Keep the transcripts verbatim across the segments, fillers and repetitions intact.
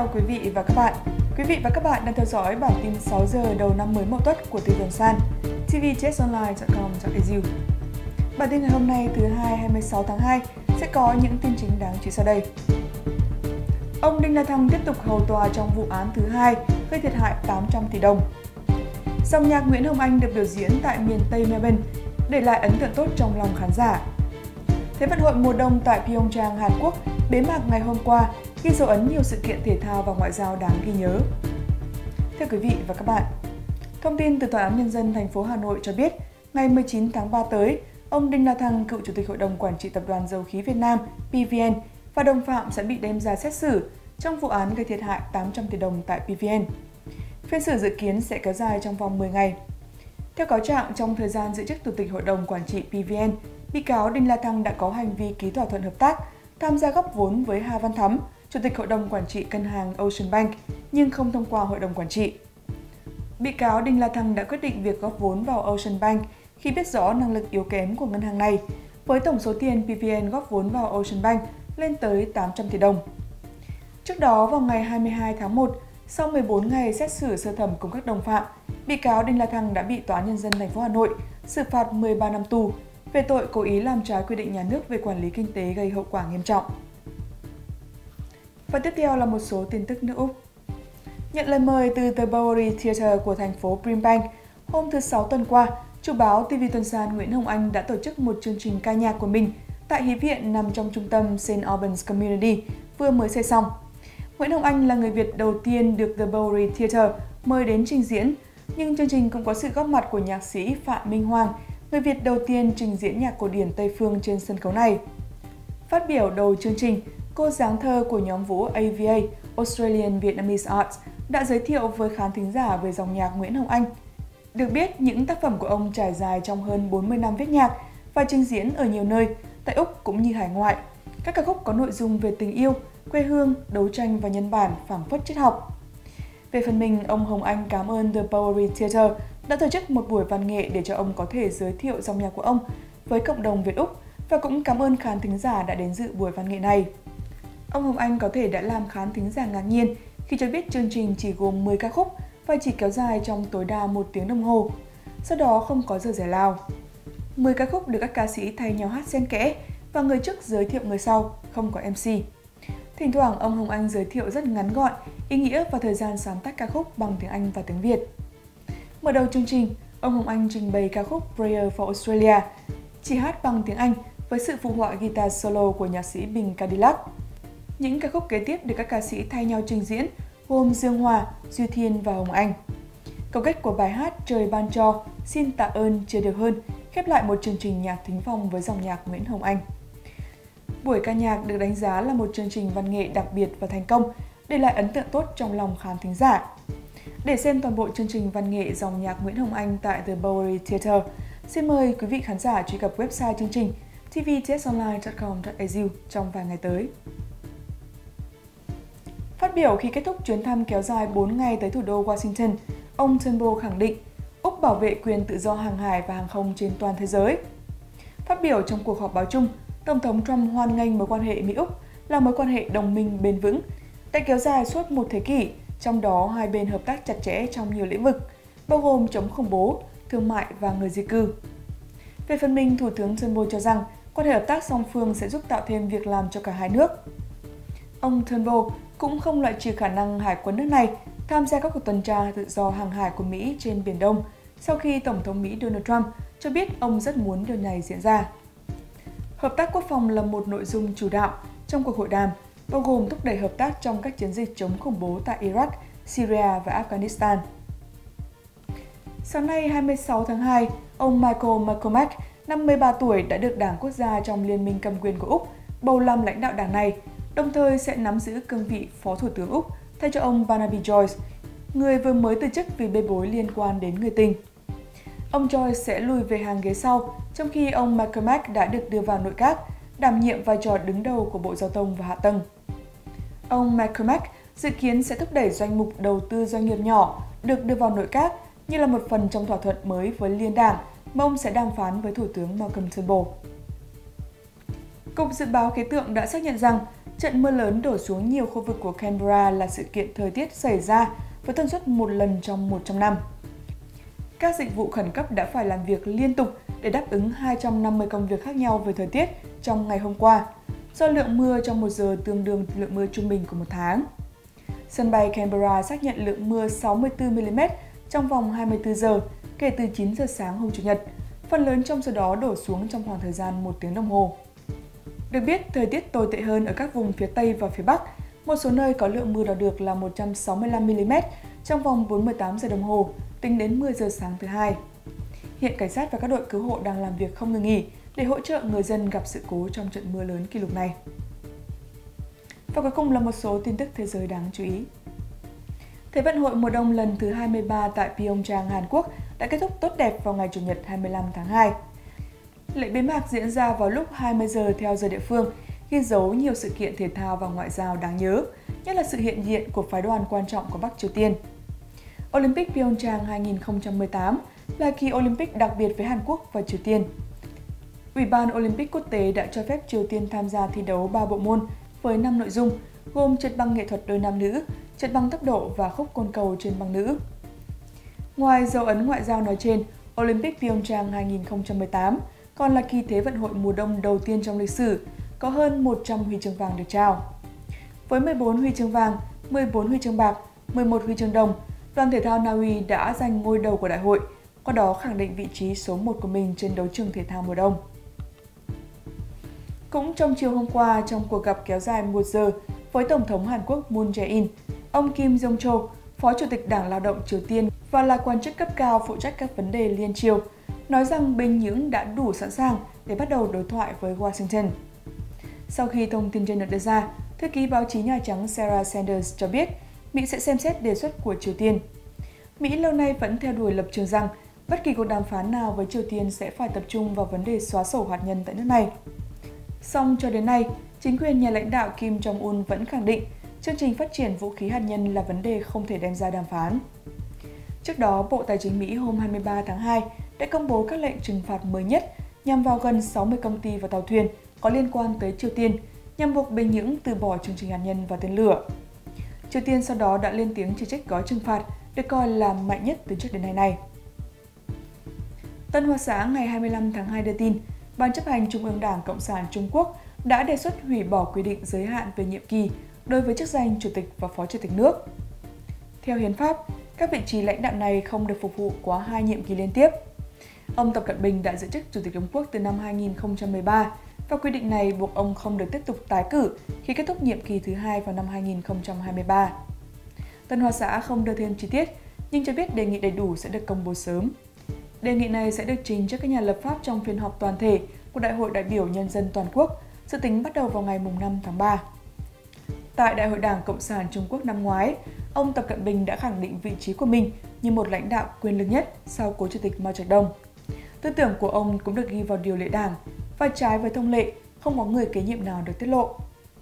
chào quý vị và các bạn. Quý vị và các bạn đang theo dõi bản tin sáu giờ đầu năm mới Mậu Tuất của Từ Trường San, t v chess online chấm com chấm a u. Bản tin ngày hôm nay thứ hai hai mươi sáu tháng hai sẽ có những tin chính đáng chú ý sau đây. Ông Đinh La Thăng tiếp tục hầu tòa trong vụ án thứ hai gây thiệt hại tám trăm tỷ đồng. Dòng nhạc Nguyễn Hồng Anh được biểu diễn tại miền Tây Melbourne, để lại ấn tượng tốt trong lòng khán giả. Thế vận hội mùa đông tại Pyeongchang, Hàn Quốc bế mạc ngày hôm qua, ghi dấu ấn nhiều sự kiện thể thao và ngoại giao đáng ghi nhớ. Thưa quý vị và các bạn, thông tin từ Tòa án Nhân dân thành phố Hà Nội cho biết, ngày mười chín tháng ba tới, ông Đinh La Thăng, cựu Chủ tịch Hội đồng Quản trị Tập đoàn Dầu khí Việt Nam pê vê en và đồng phạm sẽ bị đem ra xét xử trong vụ án gây thiệt hại tám trăm tỷ đồng tại pê vê en. Phiên xử dự kiến sẽ kéo dài trong vòng mười ngày. Theo cáo trạng, trong thời gian giữ chức Chủ tịch Hội đồng Quản trị pê vê en, bị cáo Đinh La Thăng đã có hành vi ký thỏa thuận hợp tác, tham gia góp vốn với Hà Văn Thắm, Chủ tịch Hội đồng Quản trị Ngân hàng Ocean Bank, nhưng không thông qua Hội đồng Quản trị. Bị cáo Đinh La Thăng đã quyết định việc góp vốn vào Ocean Bank khi biết rõ năng lực yếu kém của ngân hàng này, với tổng số tiền pê vê en góp vốn vào Ocean Bank lên tới tám trăm tỷ đồng. Trước đó, vào ngày hai mươi hai tháng một, sau mười bốn ngày xét xử sơ thẩm cùng các đồng phạm, bị cáo Đinh La Thăng đã bị Tòa án Nhân dân thành phố Hà Nội xử phạt mười ba năm tù về tội cố ý làm trái quy định nhà nước về quản lý kinh tế gây hậu quả nghiêm trọng. Và tiếp theo là một số tin tức nước Úc. Nhận lời mời từ The Bowery Theatre của thành phố Brimbank, hôm thứ Sáu tuần qua, chủ báo ti vi Tuần San Nguyễn Hồng Anh đã tổ chức một chương trình ca nhạc của mình tại Hí viện nằm trong trung tâm Saint Albans Community vừa mới xây xong. Nguyễn Hồng Anh là người Việt đầu tiên được The Bowery Theatre mời đến trình diễn, nhưng chương trình cũng có sự góp mặt của nhạc sĩ Phạm Minh Hoàng, người Việt đầu tiên trình diễn nhạc cổ điển Tây phương trên sân khấu này. Phát biểu đầu chương trình, cô giáng thơ của nhóm vũ a vê a Australian Vietnamese Arts đã giới thiệu với khán thính giả về dòng nhạc Nguyễn Hồng Anh. Được biết, những tác phẩm của ông trải dài trong hơn bốn mươi năm viết nhạc và trình diễn ở nhiều nơi, tại Úc cũng như hải ngoại. Các ca khúc có nội dung về tình yêu, quê hương, đấu tranh và nhân bản phảng phất triết học. Về phần mình, ông Hồng Anh cảm ơn The Bowery Theatre đã tổ chức một buổi văn nghệ để cho ông có thể giới thiệu dòng nhạc của ông với cộng đồng Việt Úc và cũng cảm ơn khán thính giả đã đến dự buổi văn nghệ này. Ông Hồng Anh có thể đã làm khán thính giả ngạc nhiên khi cho biết chương trình chỉ gồm mười ca khúc và chỉ kéo dài trong tối đa một tiếng đồng hồ, sau đó không có giờ giải lao. mười ca khúc được các ca sĩ thay nhau hát xen kẽ và người trước giới thiệu người sau, không có em xê. Thỉnh thoảng ông Hồng Anh giới thiệu rất ngắn gọn, ý nghĩa và thời gian sáng tác ca khúc bằng tiếng Anh và tiếng Việt. Mở đầu chương trình, ông Hồng Anh trình bày ca khúc Prayer for Australia, chỉ hát bằng tiếng Anh với sự phụ họa guitar solo của nhạc sĩ Bình Cadillac. Những ca khúc kế tiếp được các ca sĩ thay nhau trình diễn gồm Dương Hòa, Duy Thiên và Hồng Anh. Câu kết của bài hát Trời ban cho, xin tạ ơn chưa được hơn, khép lại một chương trình nhạc thính phòng với dòng nhạc Nguyễn Hồng Anh. Buổi ca nhạc được đánh giá là một chương trình văn nghệ đặc biệt và thành công, để lại ấn tượng tốt trong lòng khán thính giả. Để xem toàn bộ chương trình văn nghệ dòng nhạc Nguyễn Hồng Anh tại The Bowery Theatre, xin mời quý vị khán giả truy cập website chương trình t v chess online chấm com chấm a u trong vài ngày tới. Phát biểu khi kết thúc chuyến thăm kéo dài bốn ngày tới thủ đô Washington, ông Turnbull khẳng định Úc bảo vệ quyền tự do hàng hải và hàng không trên toàn thế giới. Phát biểu trong cuộc họp báo chung, Tổng thống Trump hoan nghênh mối quan hệ Mỹ-Úc là mối quan hệ đồng minh bền vững, đã kéo dài suốt một thế kỷ, trong đó hai bên hợp tác chặt chẽ trong nhiều lĩnh vực, bao gồm chống khủng bố, thương mại và người di cư. Về phần mình, Thủ tướng Turnbull cho rằng quan hệ hợp tác song phương sẽ giúp tạo thêm việc làm cho cả hai nước. Ông Turnbull cũng không loại trừ khả năng hải quân nước này tham gia các cuộc tuần tra tự do hàng hải của Mỹ trên Biển Đông sau khi Tổng thống Mỹ Donald Trump cho biết ông rất muốn điều này diễn ra. Hợp tác quốc phòng là một nội dung chủ đạo trong cuộc hội đàm, bao gồm thúc đẩy hợp tác trong các chiến dịch chống khủng bố tại Iraq, Syria và Afghanistan. Sáng nay hai mươi sáu tháng hai, ông Michael McCormack, năm mươi ba tuổi, đã được Đảng Quốc gia trong Liên minh cầm quyền của Úc bầu làm lãnh đạo đảng này, đồng thời sẽ nắm giữ cương vị Phó Thủ tướng Úc thay cho ông Barnaby Joyce, người vừa mới từ chức vì bê bối liên quan đến người tình. Ông Joyce sẽ lùi về hàng ghế sau, trong khi ông McCormack đã được đưa vào nội các, đảm nhiệm vai trò đứng đầu của Bộ Giao thông và Hạ tầng. Ông McCormack dự kiến sẽ thúc đẩy danh mục đầu tư doanh nghiệp nhỏ được đưa vào nội các như là một phần trong thỏa thuận mới với Liên đảng mà ông sẽ đàm phán với Thủ tướng Malcolm Turnbull. Cục Dự báo Khí tượng đã xác nhận rằng Trận mưa lớn đổ xuống nhiều khu vực của Canberra là sự kiện thời tiết xảy ra với tần suất một lần trong một trăm năm. Các dịch vụ khẩn cấp đã phải làm việc liên tục để đáp ứng hai trăm năm mươi công việc khác nhau về thời tiết trong ngày hôm qua, do lượng mưa trong một giờ tương đương lượng mưa trung bình của một tháng. Sân bay Canberra xác nhận lượng mưa sáu mươi tư mi-li-mét trong vòng hai mươi tư giờ kể từ chín giờ sáng hôm Chủ nhật, phần lớn trong số đó đổ xuống trong khoảng thời gian một tiếng đồng hồ. Được biết, thời tiết tồi tệ hơn ở các vùng phía Tây và phía Bắc. Một số nơi có lượng mưa đo được là một trăm sáu mươi lăm mi-li-mét trong vòng bốn mươi tám giờ đồng hồ, tính đến mười giờ sáng thứ Hai. Hiện cảnh sát và các đội cứu hộ đang làm việc không ngừng nghỉ để hỗ trợ người dân gặp sự cố trong trận mưa lớn kỷ lục này. Và cuối cùng là một số tin tức thế giới đáng chú ý. Thế vận hội mùa đông lần thứ hai mươi ba tại Pyeongchang, Hàn Quốc đã kết thúc tốt đẹp vào ngày Chủ nhật hai mươi lăm tháng hai. Lễ bế mạc diễn ra vào lúc hai mươi giờ theo giờ địa phương, ghi dấu nhiều sự kiện thể thao và ngoại giao đáng nhớ, nhất là sự hiện diện của phái đoàn quan trọng của Bắc Triều Tiên. Olympic Pyeongchang hai không một tám là kỳ Olympic đặc biệt với Hàn Quốc và Triều Tiên. Ủy ban Olympic quốc tế đã cho phép Triều Tiên tham gia thi đấu ba bộ môn với năm nội dung, gồm trượt băng nghệ thuật đôi nam nữ, trượt băng tốc độ và khúc côn cầu trên băng nữ. Ngoài dấu ấn ngoại giao nói trên, Olympic Pyeongchang hai không một tám còn là kỳ Thế vận hội mùa đông đầu tiên trong lịch sử, có hơn một trăm huy chương vàng được trao. Với mười bốn huy chương vàng, mười bốn huy chương bạc, mười một huy chương đồng, đoàn thể thao Na Uy đã giành ngôi đầu của đại hội, qua đó khẳng định vị trí số một của mình trên đấu trường thể thao mùa đông. Cũng trong chiều hôm qua, trong cuộc gặp kéo dài một giờ với Tổng thống Hàn Quốc Moon Jae-in, ông Kim Jong-chol, Phó Chủ tịch Đảng Lao động Triều Tiên và là quan chức cấp cao phụ trách các vấn đề liên triều, nói rằng Bình Nhưỡng đã đủ sẵn sàng để bắt đầu đối thoại với Washington. Sau khi thông tin trên được đưa ra, thư ký báo chí Nhà Trắng Sarah Sanders cho biết Mỹ sẽ xem xét đề xuất của Triều Tiên. Mỹ lâu nay vẫn theo đuổi lập trường rằng bất kỳ cuộc đàm phán nào với Triều Tiên sẽ phải tập trung vào vấn đề xóa sổ hạt nhân tại nước này. Song cho đến nay, chính quyền nhà lãnh đạo Kim Jong-un vẫn khẳng định chương trình phát triển vũ khí hạt nhân là vấn đề không thể đem ra đàm phán. Trước đó, Bộ Tài chính Mỹ hôm hai mươi ba tháng hai đã công bố các lệnh trừng phạt mới nhất nhằm vào gần sáu mươi công ty và tàu thuyền có liên quan tới Triều Tiên, nhằm buộc Bình Nhưỡng từ bỏ chương trình hạt nhân và tên lửa. Triều Tiên sau đó đã lên tiếng chỉ trích gói trừng phạt được coi là mạnh nhất từ trước đến nay này. Tân Hoa Xã ngày hai mươi lăm tháng hai đưa tin, Ban chấp hành Trung ương Đảng Cộng sản Trung Quốc đã đề xuất hủy bỏ quy định giới hạn về nhiệm kỳ đối với chức danh Chủ tịch và Phó Chủ tịch nước. Theo Hiến pháp, các vị trí lãnh đạo này không được phục vụ quá hai nhiệm kỳ liên tiếp. Ông Tập Cận Bình đã giữ chức Chủ tịch Trung Quốc từ năm hai nghìn không trăm mười ba và quy định này buộc ông không được tiếp tục tái cử khi kết thúc nhiệm kỳ thứ hai vào năm hai nghìn không trăm hai mươi ba. Tân Hoa Xã không đưa thêm chi tiết, nhưng cho biết đề nghị đầy đủ sẽ được công bố sớm. Đề nghị này sẽ được trình trước các nhà lập pháp trong phiên họp toàn thể của Đại hội đại biểu Nhân dân toàn quốc, dự tính bắt đầu vào ngày năm tháng ba. Tại Đại hội Đảng Cộng sản Trung Quốc năm ngoái, ông Tập Cận Bình đã khẳng định vị trí của mình như một lãnh đạo quyền lực nhất sau cố Chủ tịch Mao Trạch Đông. Tư tưởng của ông cũng được ghi vào điều lệ đảng và trái với thông lệ, không có người kế nhiệm nào được tiết lộ.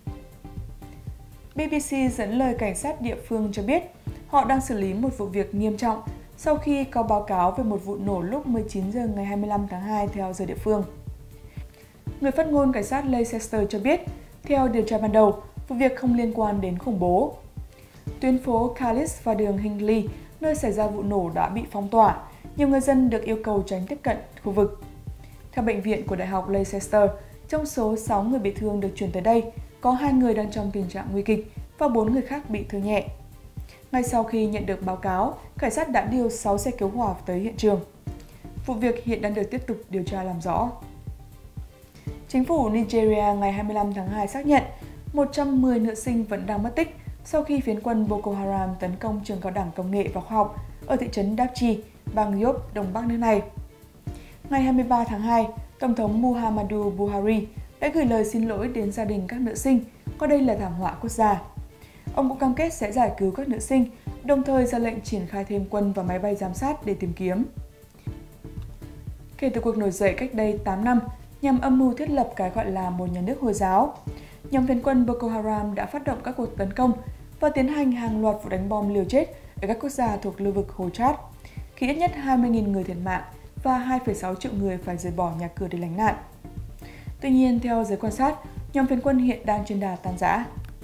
bê bê xê dẫn lời cảnh sát địa phương cho biết họ đang xử lý một vụ việc nghiêm trọng sau khi có báo cáo về một vụ nổ lúc mười chín giờ ngày hai mươi lăm tháng hai theo giờ địa phương. Người phát ngôn cảnh sát Leicester cho biết, theo điều tra ban đầu, vụ việc không liên quan đến khủng bố. Tuyến phố Callis và đường Hingley, nơi xảy ra vụ nổ đã bị phong tỏa, nhiều người dân được yêu cầu tránh tiếp cận khu vực. Theo bệnh viện của Đại học Leicester, trong số sáu người bị thương được chuyển tới đây, có hai người đang trong tình trạng nguy kịch và bốn người khác bị thương nhẹ. Ngay sau khi nhận được báo cáo, cảnh sát đã điều sáu xe cứu hỏa tới hiện trường. Vụ việc hiện đang được tiếp tục điều tra làm rõ. Chính phủ Nigeria ngày hai mươi lăm tháng hai xác nhận một trăm mười nữ sinh vẫn đang mất tích sau khi phiến quân Boko Haram tấn công trường cao đẳng công nghệ và khoa học ở thị trấn Dapchi, bang Yobe, đông bắc nước này. Ngày hai mươi ba tháng hai, Tổng thống Muhammadu Buhari đã gửi lời xin lỗi đến gia đình các nữ sinh, coi đây là thảm họa quốc gia. Ông cũng cam kết sẽ giải cứu các nữ sinh, đồng thời ra lệnh triển khai thêm quân và máy bay giám sát để tìm kiếm. Kể từ cuộc nổi dậy cách đây tám năm, nhằm âm mưu thiết lập cái gọi là một nhà nước Hồi giáo, nhóm phiến quân Boko Haram đã phát động các cuộc tấn công và tiến hành hàng loạt vụ đánh bom liều chết ở các quốc gia thuộc lưu vực Hồ Chad, khi ít nhất hai mươi nghìn người thiệt mạng và hai phẩy sáu triệu người phải rời bỏ nhà cửa để lánh nạn. Tuy nhiên, theo giới quan sát, nhóm phiến quân hiện đang trên đà tan rã.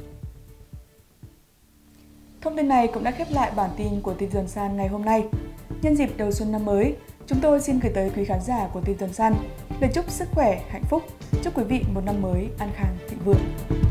Thông tin này cũng đã khép lại bản tin của ti vi Dân San ngày hôm nay. Nhân dịp đầu xuân năm mới, chúng tôi xin gửi tới quý khán giả của ti vi Dân San lời chúc sức khỏe, hạnh phúc, chúc quý vị một năm mới an khang thịnh vượng.